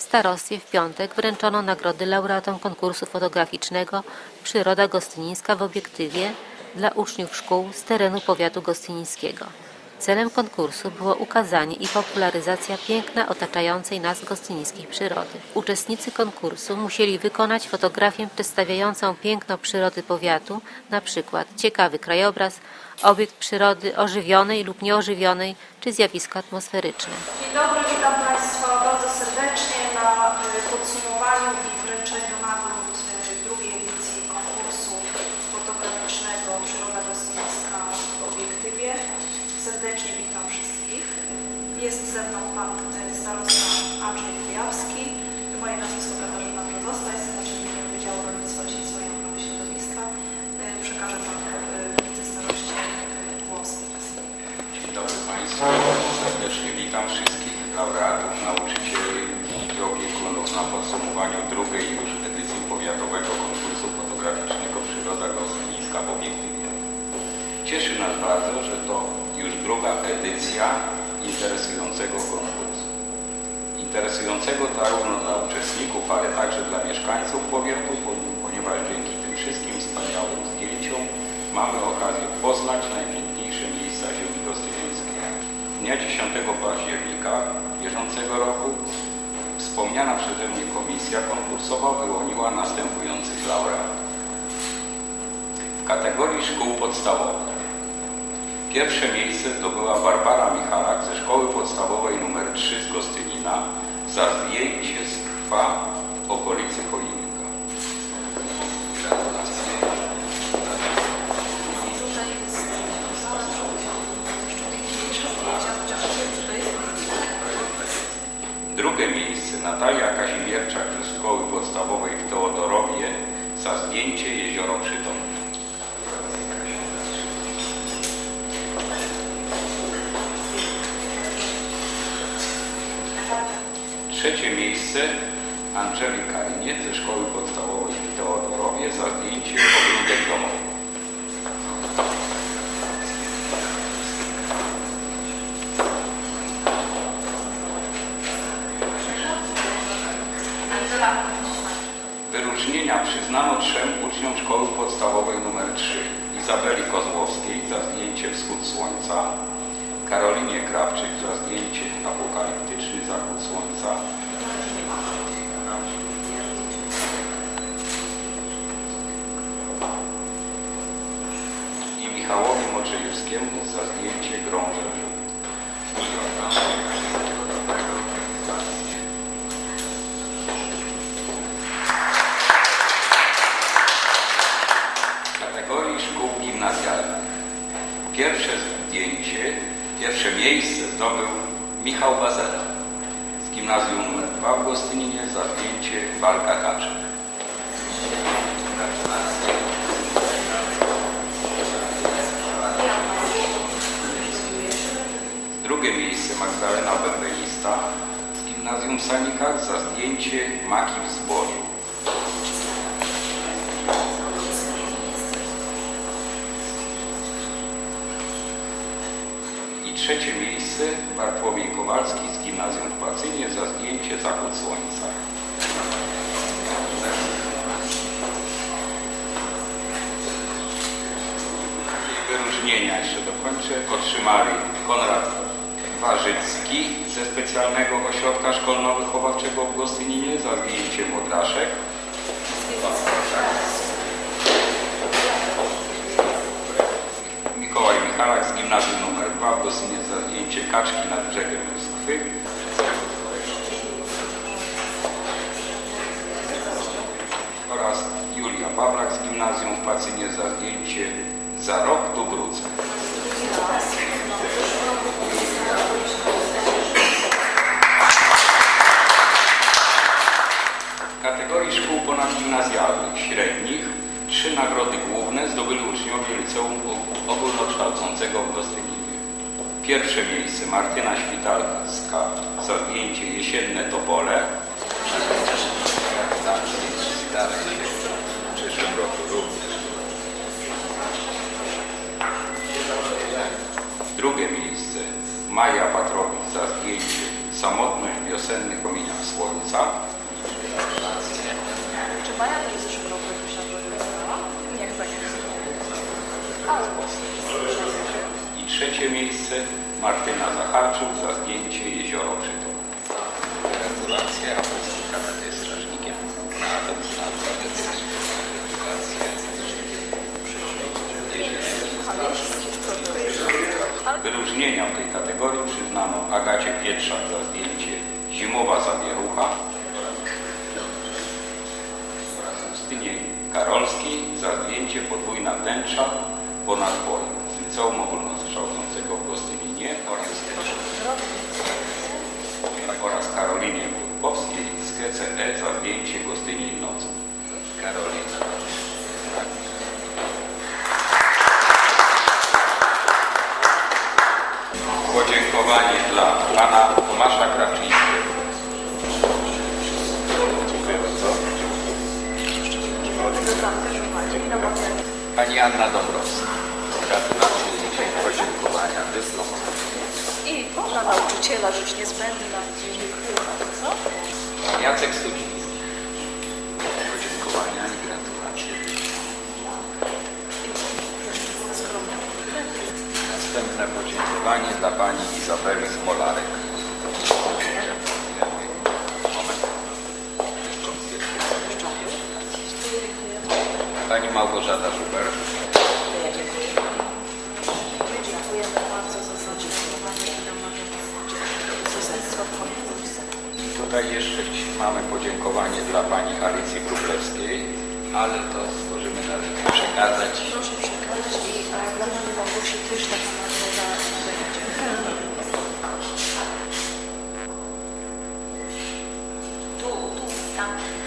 W starostwie w piątek wręczono nagrody laureatom konkursu fotograficznego Przyroda Gostynińska w obiektywie dla uczniów szkół z terenu powiatu gostynińskiego. Celem konkursu było ukazanie i popularyzacja piękna otaczającej nas gostynińskiej przyrody. Uczestnicy konkursu musieli wykonać fotografię przedstawiającą piękno przyrody powiatu, na przykład ciekawy krajobraz, obiekt przyrody ożywionej lub nieożywionej czy zjawisko atmosferyczne. Dzień dobry, witam Państwa bardzo serdecznie na podsumowaniu i wręczeniu nagród drugiej edycji konkursu fotograficznego Przyroda Gostynińska w obiektywie. Serdecznie witam wszystkich. Jest ze mną Pan Starosta Andrzej Kujawski, moje nazwisko Katarzyna Brzozosta, jestem naczelnikiem Wydziału Rolnictwa, Leśnictwa i Ochrony Środowiska. Przekażę Panu wicestaroście głos teraz. Dzień dobry Państwu. Serdecznie witam wszystkich laureatów, nauczycieli i opiekunów na podsumowaniu drugiej już edycji powiatowego konkursu fotograficznego Przyroda Gostynińska w obiektywie. Cieszy nas bardzo, że to już druga edycja interesującego konkursu. Interesującego zarówno dla uczestników, ale także dla mieszkańców powiatu, ponieważ dzięki tym wszystkim wspaniałym zdjęciom mamy okazję poznać najpiękniejsze miejsca ziemi gostynińskiej. Dnia 10 października bieżącego roku wspomniana przeze mnie komisja konkursowa wyłoniła następujących laureatów. W kategorii szkół podstawowych pierwsze miejsce zdobyła Barbara Michalak ze Szkoły Podstawowej nr 3 z Gostynina za zdjęcie z krwa w okolicy Choinka. Gratulacje. Drugie miejsce Natalia Kazimierczak ze Szkoły Podstawowej w Teodorowie za zdjęcie Jezioro Przytomne. Trzecie miejsce Angelika Ryniec ze Szkoły Podstawowej w Teodorowie za zdjęcie ogródek domowy. Wyróżnienia przyznano 3 uczniom Szkoły Podstawowej nr 3. Izabeli Kozłowskiej za zdjęcie Wschód Słońca, Karolinie Krawczyk za zdjęcie Apokaliptyczny Zachód Słońca, i Michałowi Moczejewskiemu za zdjęcie Grąże Żółte. W kategorii szkół gimnazjalnych pierwsze miejsce zdobył Michał Bazela z Gimnazjum nr 2 w Gostyninie za zdjęcie Walka Kaczek. Drugie miejsce Magdalena Bębenista z Gimnazjum w Sanikach za zdjęcie Maki w zbożu. Trzecie miejsce Bartłomiej Kowalski z Gimnazjum w Pacynie za zdjęcie Zachód Słońca. I wyróżnienia, jeszcze dokończę, otrzymali Konrad Warzycki ze Specjalnego Ośrodka Szkolno-Wychowawczego w Gostyninie za zdjęcie Modraszek. Mikołaj Michalak z Gimnazjum nr 2 w Gostyninie za zdjęcie Kaczki nad brzegiem Moskwy. Oraz Julia Pawlak z Gimnazjum w Pacynie za zdjęcie Za rok tu wrócę. W kategorii szkół ponadgimnazjalnych średnich 3 nagrody główne zdobyli uczniowie Liceum Ogólnokształcącego w Gostyninie. Pierwsze miejsce Martyna Świtalska za zdjęcie Jesienne Topole. W przyszłym roku również. Drugie miejsce Maja Patrowicz za zdjęcie Samotność wiosennych promienia słońca. Czy Maja to jest zeszłego roku jakoś tam wygrała? Nie, chyba nie. Ale I trzecie miejsce Martyna Zacharczuk za zdjęcie Jezioro Przytul. Gratulacje, Apostolka jest strażnikiem. Na to Wyróżnienia w tej kategorii przyznano Agacie Pietrzak za zdjęcie Zimowa Zawierucha oraz Justynie Karolskiej za zdjęcie Podwójna Tęcza ponad bojem z Liceum Ogólnokształcącego w Gostyninie oraz Karolinie Burkowskiej z GCE za zdjęcie Gostynin nocą. Karolina. Podziękowanie dla pana Tomasza Krawczyńskiego. Dziękuję bardzo. Pani Anna Dąbrowska. Gratulacje, podziękowania, dyplom. i dla nauczyciela rzecz niezbędna. Co? Pan Jacek Studziński. Podziękowania i gratulacje. Następne podziękowanie dla pani Izabeli Smolarek. Pani Małgorzata Żuber. Dziękujemy bardzo za zaangażowanie i namawianie uczestnictwa w konkursie. Tutaj jeszcze mamy podziękowanie dla pani Alicji Wróblewskiej, Ale to możemy nawet przekazać. Proszę przekazać i dla Pani Małgosi też tak samo będzie. Tu, tam.